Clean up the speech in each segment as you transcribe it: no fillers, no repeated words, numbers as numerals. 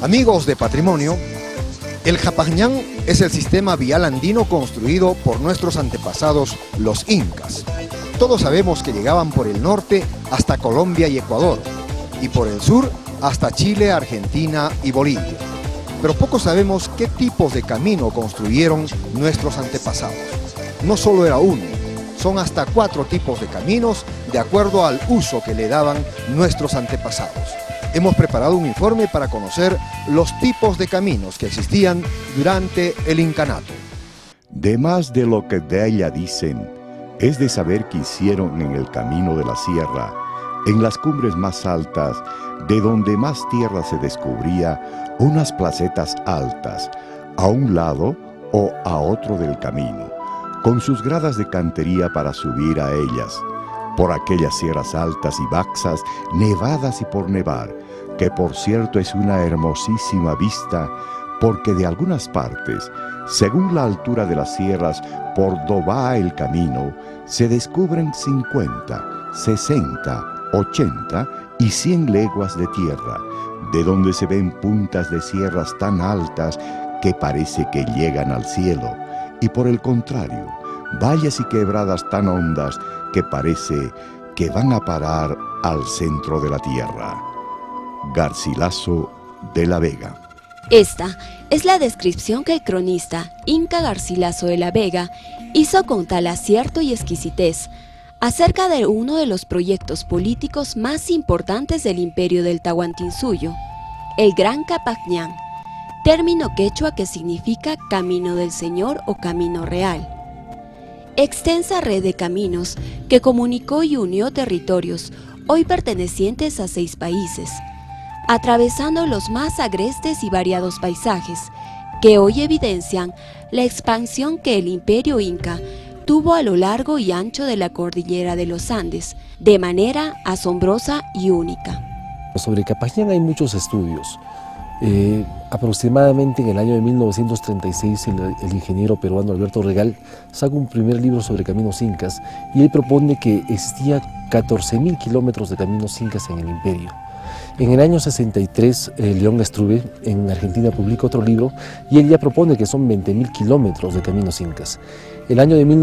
Amigos de Patrimonio, el Japajñán es el sistema vial andino construido por nuestros antepasados, los incas. Todos sabemos que llegaban por el norte hasta Colombia y Ecuador, y por el sur hasta Chile, Argentina y Bolivia. Pero poco sabemos qué tipos de camino construyeron nuestros antepasados. No solo era uno, son hasta 4 tipos de caminos de acuerdo al uso que le daban nuestros antepasados. Hemos preparado un informe para conocer los tipos de caminos que existían durante el incanato. De más de lo que de ella dicen, es de saber que hicieron en el camino de la sierra, en las cumbres más altas, de donde más tierra se descubría, unas placetas altas, a un lado o a otro del camino, con sus gradas de cantería para subir a ellas, por aquellas sierras altas y baxas, nevadas y por nevar, que por cierto es una hermosísima vista, porque de algunas partes, según la altura de las sierras por do va el camino, se descubren 50, 60, 80 y 100 leguas de tierra, de donde se ven puntas de sierras tan altas que parece que llegan al cielo, y por el contrario, valles y quebradas tan hondas que parece que van a parar al centro de la tierra. Garcilaso de la Vega. Esta es la descripción que el cronista Inca Garcilaso de la Vega hizo con tal acierto y exquisitez acerca de uno de los proyectos políticos más importantes del imperio del Tahuantinsuyo, el Gran Capajñán, término quechua que significa camino del Señor o camino real. Extensa red de caminos que comunicó y unió territorios hoy pertenecientes a 6 países, atravesando los más agrestes y variados paisajes que hoy evidencian la expansión que el imperio inca tuvo a lo largo y ancho de la cordillera de los Andes, de manera asombrosa y única. Sobre Capajñán hay muchos estudios. Aproximadamente en el año de 1936 el ingeniero peruano Alberto Regal saca un primer libro sobre caminos incas y él propone que existía 14.000 kilómetros de caminos incas en el imperio. En el año 63, León Struve en Argentina publica otro libro y él ya propone que son 20.000 kilómetros de caminos incas. El año de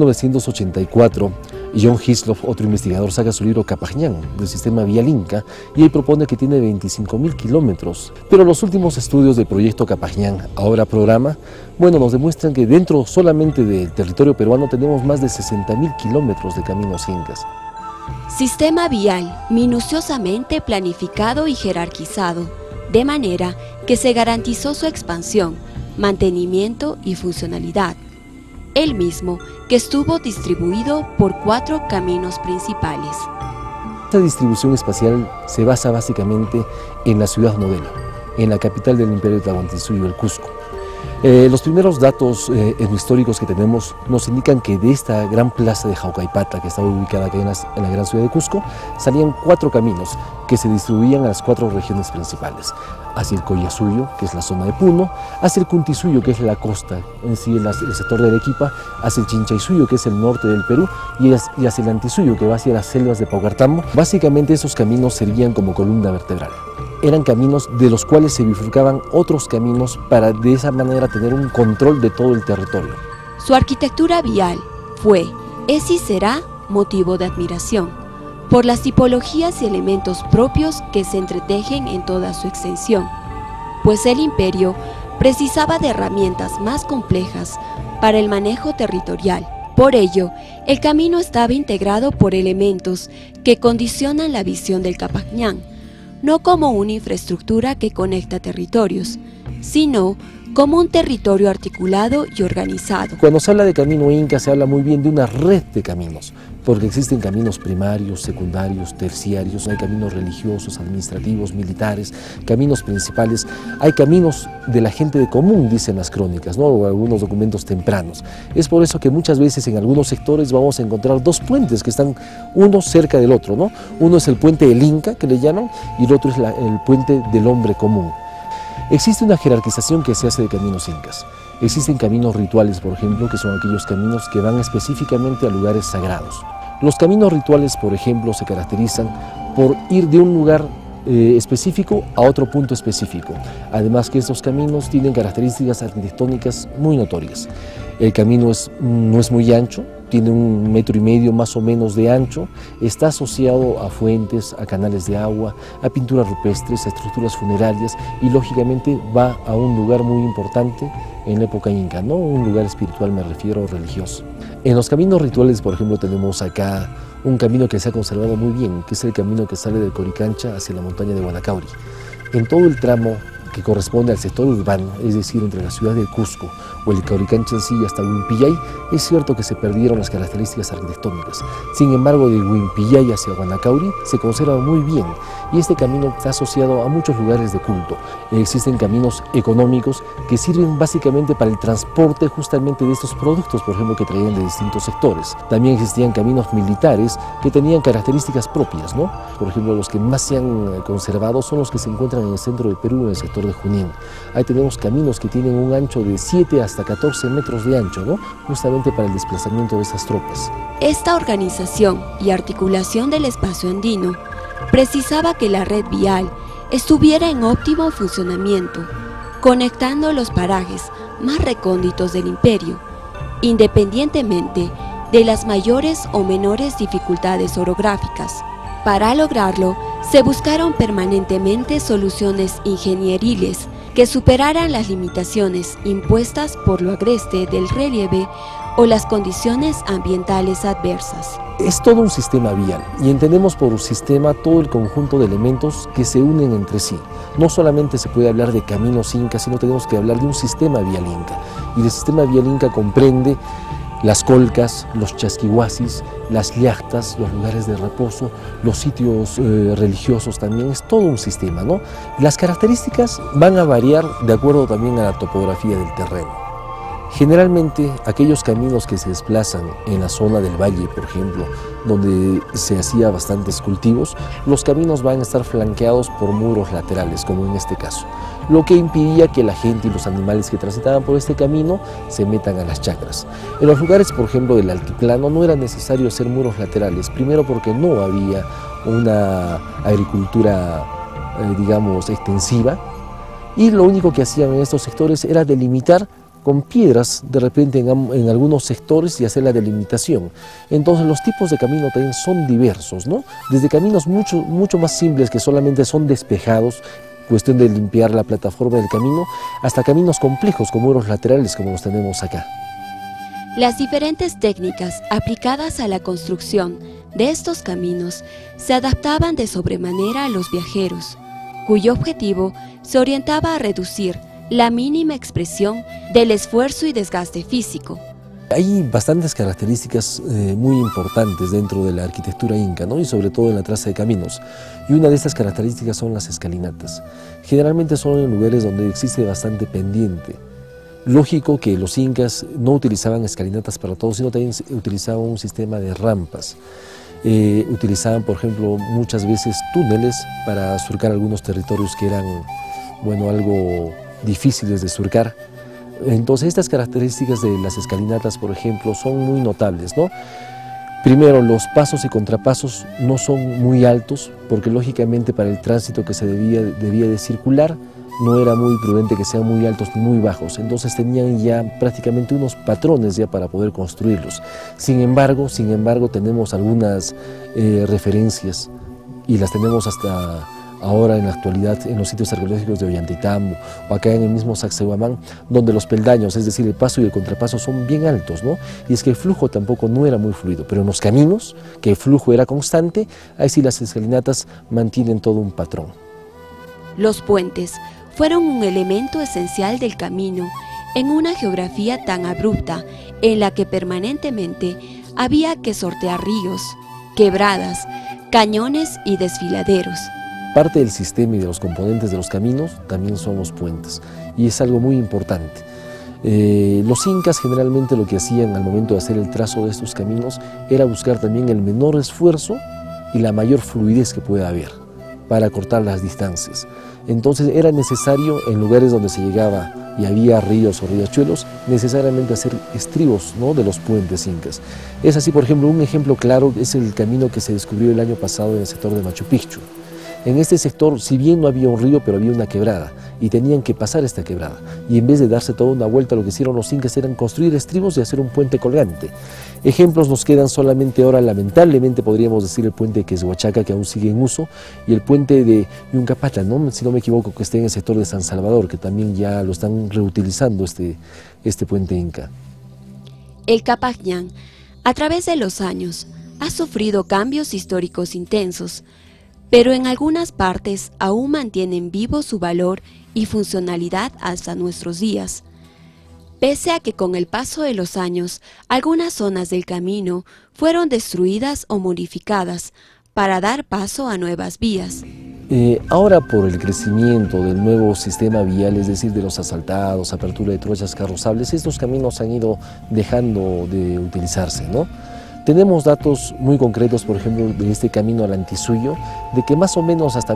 1984, John Hislop, otro investigador, saca su libro Capajñán, del sistema vial inca, y él propone que tiene 25.000 kilómetros. Pero los últimos estudios del proyecto Capajñán, ahora programa, bueno, nos demuestran que dentro solamente del territorio peruano tenemos más de 60.000 kilómetros de caminos incas. Sistema vial minuciosamente planificado y jerarquizado, de manera que se garantizó su expansión, mantenimiento y funcionalidad. El mismo que estuvo distribuido por 4 caminos principales. Esta distribución espacial se basa básicamente en la ciudad modelo, en la capital del imperio de Tahuantinsuyo, el Cusco. Los primeros datos históricos que tenemos nos indican que de esta gran plaza de Jaucaipata, que estaba ubicada aquí en la gran ciudad de Cusco, salían 4 caminos que se distribuían a las 4 regiones principales. Hacia el Collasuyo, que es la zona de Puno, hacia el Cuntisuyo, que es la costa, en sí el sector de Arequipa, hacia el Chinchaysuyo, que es el norte del Perú, y hacia el Antisuyo, que va hacia las selvas de Paucartambo. Básicamente esos caminos servían como columna vertebral. Eran caminos de los cuales se bifurcaban otros caminos para de esa manera tener un control de todo el territorio. Su arquitectura vial fue, es y será motivo de admiración, por las tipologías y elementos propios que se entretejen en toda su extensión, pues el imperio precisaba de herramientas más complejas para el manejo territorial. Por ello, el camino estaba integrado por elementos que condicionan la visión del Capajñán, no como una infraestructura que conecta territorios, sino como un territorio articulado y organizado. Cuando se habla de camino inca se habla muy bien de una red de caminos, porque existen caminos primarios, secundarios, terciarios, hay caminos religiosos, administrativos, militares, caminos principales, hay caminos de la gente de común, dicen las crónicas, ¿no? O algunos documentos tempranos. Es por eso que muchas veces en algunos sectores vamos a encontrar 2 puentes que están uno cerca del otro, ¿no? Uno es el puente del Inca, que le llaman, y el otro es el puente del hombre común. Existe una jerarquización que se hace de caminos incas. Existen caminos rituales, por ejemplo, que son aquellos caminos que van específicamente a lugares sagrados. Los caminos rituales, por ejemplo, se caracterizan por ir de un lugar específico a otro punto específico. Además que estos caminos tienen características arquitectónicas muy notorias. El camino no es muy ancho, tiene 1,5 metros más o menos de ancho, está asociado a fuentes, a canales de agua, a pinturas rupestres, a estructuras funerarias y lógicamente va a un lugar muy importante en la época inca, no un lugar espiritual, me refiero, religioso. En los caminos rituales, por ejemplo, tenemos acá un camino que se ha conservado muy bien, que es el camino que sale del Coricancha hacia la montaña de Huanacauri. En todo el tramo que corresponde al sector urbano, es decir, entre la ciudad de Cusco o el Coricancha en sí hasta Huimpillay, es cierto que se perdieron las características arquitectónicas. Sin embargo, de Huimpillay hacia Huanacauri se conserva muy bien y este camino está asociado a muchos lugares de culto. Existen caminos económicos que sirven básicamente para el transporte justamente de estos productos, por ejemplo, que traían de distintos sectores. También existían caminos militares que tenían características propias, ¿no? Por ejemplo, los que más se han conservado son los que se encuentran en el centro de Perú, en el sector de Junín. Ahí tenemos caminos que tienen un ancho de 7 hasta 14 metros de ancho, ¿no? Justamente para el desplazamiento de esas tropas. Esta organización y articulación del espacio andino precisaba que la red vial estuviera en óptimo funcionamiento, conectando los parajes más recónditos del imperio, independientemente de las mayores o menores dificultades orográficas. Para lograrlo, se buscaron permanentemente soluciones ingenieriles que superaran las limitaciones impuestas por lo agreste del relieve o las condiciones ambientales adversas. Es todo un sistema vial y entendemos por sistema todo el conjunto de elementos que se unen entre sí. No solamente se puede hablar de caminos incas, sino tenemos que hablar de un sistema vial inca. Y el sistema vial inca comprende las colcas, los chasquihuasis, las llactas, los lugares de reposo, los sitios religiosos también, es todo un sistema, ¿no? Las características van a variar de acuerdo también a la topografía del terreno. Generalmente aquellos caminos que se desplazan en la zona del valle, por ejemplo, donde se hacía bastantes cultivos, los caminos van a estar flanqueados por muros laterales, como en este caso, lo que impidía que la gente y los animales que transitaban por este camino se metan a las chacras. En los lugares, por ejemplo, del altiplano no era necesario hacer muros laterales, primero porque no había una agricultura, digamos, extensiva, y lo único que hacían en estos sectores era delimitar con piedras de repente en algunos sectores y hacer la delimitación. Entonces los tipos de camino también son diversos, ¿no? Desde caminos mucho más simples que solamente son despejados, cuestión de limpiar la plataforma del camino, hasta caminos complejos con muros laterales como los tenemos acá. Las diferentes técnicas aplicadas a la construcción de estos caminos se adaptaban de sobremanera a los viajeros, cuyo objetivo se orientaba a reducir la mínima expresión del esfuerzo y desgaste físico. Hay bastantes características muy importantes dentro de la arquitectura inca, ¿no? Y sobre todo en la traza de caminos. Y una de estas características son las escalinatas. Generalmente son en lugares donde existe bastante pendiente. Lógico que los incas no utilizaban escalinatas para todo, sino también utilizaban un sistema de rampas. Utilizaban, por ejemplo, muchas veces túneles para surcar algunos territorios que eran, bueno, algo difíciles de surcar. Entonces estas características de las escalinatas, por ejemplo, son muy notables, ¿no? Primero, los pasos y contrapasos no son muy altos, porque lógicamente para el tránsito que se debía de circular, no era muy prudente que sean muy altos ni muy bajos, entonces tenían ya prácticamente unos patrones ya para poder construirlos. Sin embargo, tenemos algunas referencias, y las tenemos hasta ahora en la actualidad en los sitios arqueológicos de Ollantaytambo o acá en el mismo Sacsayhuamán, donde los peldaños, es decir, el paso y el contrapaso son bien altos, ¿no? Y es que el flujo tampoco no era muy fluido, pero en los caminos, que el flujo era constante, ahí sí las escalinatas mantienen todo un patrón. Los puentes fueron un elemento esencial del camino en una geografía tan abrupta en la que permanentemente había que sortear ríos, quebradas, cañones y desfiladeros. Parte del sistema y de los componentes de los caminos también son los puentes, y es algo muy importante. Los incas generalmente lo que hacían al momento de hacer el trazo de estos caminos era buscar también el menor esfuerzo y la mayor fluidez que pueda haber para cortar las distancias. Entonces era necesario, en lugares donde se llegaba y había ríos o riachuelos, necesariamente hacer estribos, ¿no?, de los puentes incas. Es así, por ejemplo, un ejemplo claro es el camino que se descubrió el año pasado en el sector de Machu Picchu. En este sector, si bien no había un río, pero había una quebrada, y tenían que pasar esta quebrada. Y en vez de darse toda una vuelta, lo que hicieron los incas era construir estribos y hacer un puente colgante. Ejemplos nos quedan solamente ahora, lamentablemente podríamos decir el puente de Quezhuachaca, que aún sigue en uso, y el puente de Yuncapata, ¿no? Si no me equivoco, que está en el sector de San Salvador, que también ya lo están reutilizando este puente inca. El Capajñán, a través de los años, ha sufrido cambios históricos intensos, pero en algunas partes aún mantienen vivo su valor y funcionalidad hasta nuestros días. Pese a que con el paso de los años, algunas zonas del camino fueron destruidas o modificadas para dar paso a nuevas vías. Ahora, por el crecimiento del nuevo sistema vial, es decir, de los asfaltados, apertura de trochas carrozables, estos caminos han ido dejando de utilizarse, ¿no? Tenemos datos muy concretos, por ejemplo, de este camino al Antisuyo, de que más o menos hasta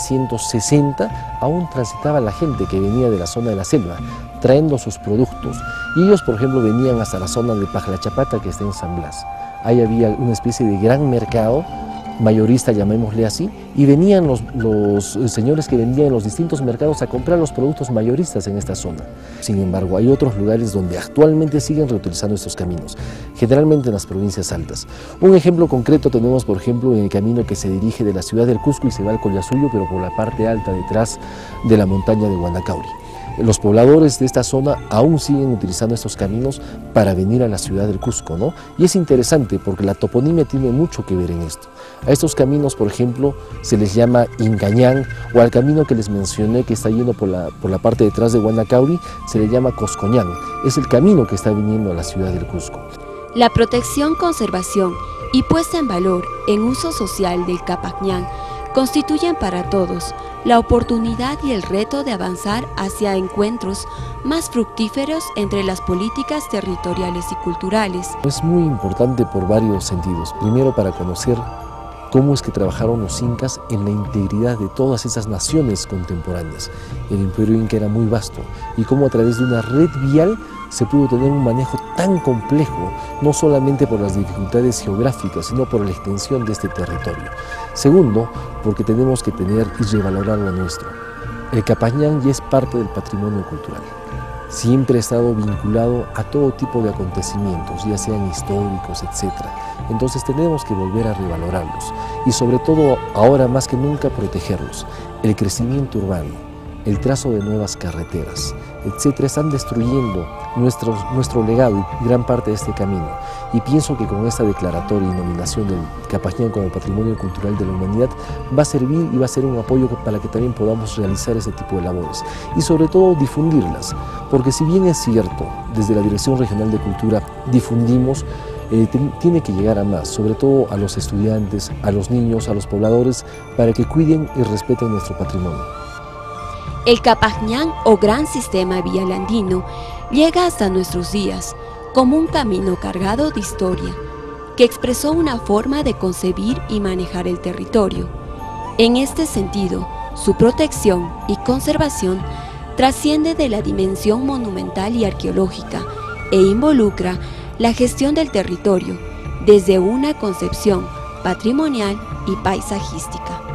1960 aún transitaba la gente que venía de la zona de la selva, trayendo sus productos. Y ellos, por ejemplo, venían hasta la zona de Pajlachapata, que está en San Blas. Ahí había una especie de gran mercado, mayorista, llamémosle así, y venían los señores que vendían en los distintos mercados a comprar los productos mayoristas en esta zona. Sin embargo, hay otros lugares donde actualmente siguen reutilizando estos caminos, generalmente en las provincias altas. Un ejemplo concreto tenemos, por ejemplo, en el camino que se dirige de la ciudad del Cusco y se va al Collasuyo, pero por la parte alta detrás de la montaña de Guanacauri. Los pobladores de esta zona aún siguen utilizando estos caminos para venir a la ciudad del Cusco, ¿no? Y es interesante porque la toponimia tiene mucho que ver en esto. A estos caminos, por ejemplo, se les llama Incañán, o al camino que les mencioné que está yendo por la parte detrás de Guanacauri, se le llama Coscoñán. Es el camino que está viniendo a la ciudad del Cusco. La protección, conservación y puesta en valor en uso social del Capajñán constituyen para todos la oportunidad y el reto de avanzar hacia encuentros más fructíferos entre las políticas territoriales y culturales. Es muy importante por varios sentidos. Primero, para conocer cómo es que trabajaron los incas en la integridad de todas esas naciones contemporáneas. El imperio inca era muy vasto y cómo a través de una red vial se pudo tener un manejo tan complejo, no solamente por las dificultades geográficas, sino por la extensión de este territorio. Segundo, porque tenemos que tener y revalorar lo nuestro. El Capajñán ya es parte del patrimonio cultural. Siempre ha estado vinculado a todo tipo de acontecimientos, ya sean históricos, etc. Entonces tenemos que volver a revalorarlos y sobre todo ahora más que nunca protegerlos. El crecimiento urbano, el trazo de nuevas carreteras, etc. están destruyendo nuestro legado y gran parte de este camino. Y pienso que con esta declaratoria y nominación del Capajñán como Patrimonio Cultural de la Humanidad va a servir y va a ser un apoyo para que también podamos realizar ese tipo de labores y sobre todo difundirlas, porque si bien es cierto, desde la Dirección Regional de Cultura difundimos, tiene que llegar a más, sobre todo a los estudiantes, a los niños, a los pobladores, para que cuiden y respeten nuestro patrimonio. El Capajñán o Gran Sistema Vial Andino llega hasta nuestros días como un camino cargado de historia que expresó una forma de concebir y manejar el territorio. En este sentido, su protección y conservación trasciende de la dimensión monumental y arqueológica e involucra la gestión del territorio desde una concepción patrimonial y paisajística.